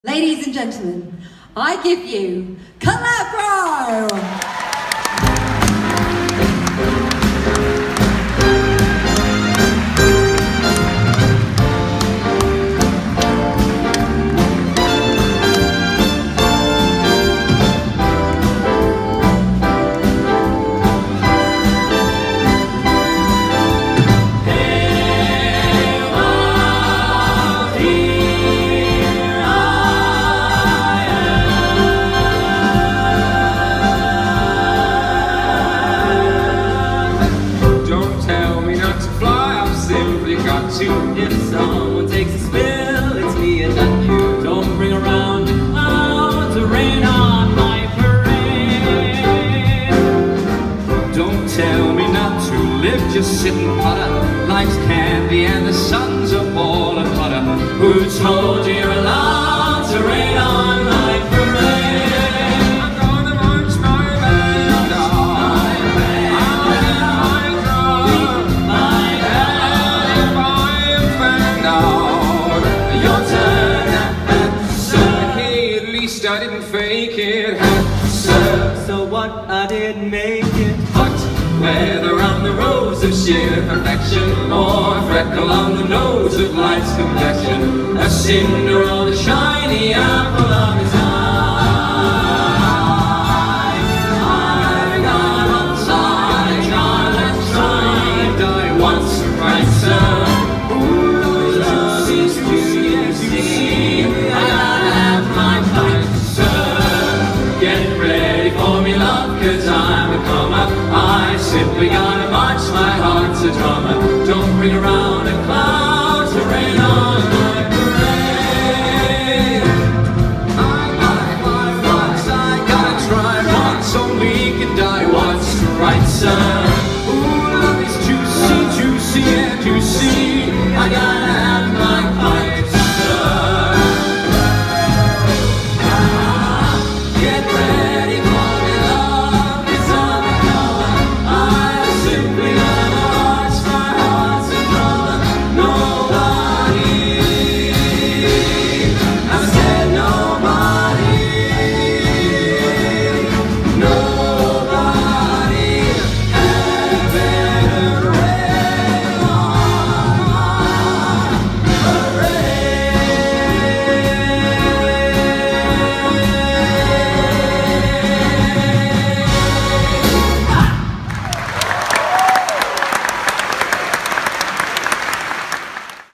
Ladies and gentlemen, I give you Collabro! If someone takes a spill, it's me and not you. Don't bring around the clouds to rain on my parade. Don't tell me not to live, just sit and putter. Life's candy and the sun's a ball of butter. Who told you you're allowed to rain on my parade? I'm gonna march my band on. I didn't fake it, sir. So what? I didn't make it. But whether I'm the rose of sheer perfection or a freckle on the nose of life's complexion, a cinder or the shiny apple of his eye, I got one side, let's try and die once right, sir. Cause I'm a comer, I simply gotta march, my heart's a drummer. Don't bring around a cloud to rain on my parade. I gotta fly once, I gotta try once, only can die once, right, sir?